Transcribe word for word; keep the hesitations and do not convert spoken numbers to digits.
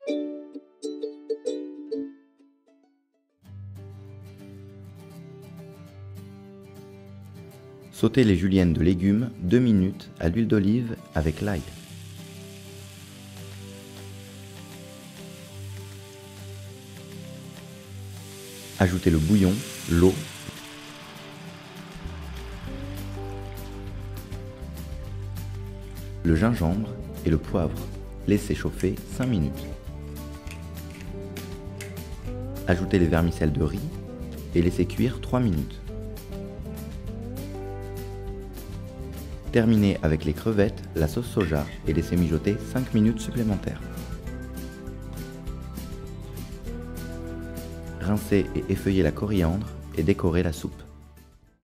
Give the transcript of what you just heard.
Sautez les juliennes de légumes deux minutes à l'huile d'olive avec l'ail. Ajoutez le bouillon, l'eau, le gingembre et le poivre. Laissez chauffer cinq minutes. Ajoutez les vermicelles de riz et laissez cuire trois minutes. Terminez avec les crevettes, la sauce soja et laissez mijoter cinq minutes supplémentaires. Rincez et effeuillez la coriandre et décorez la soupe.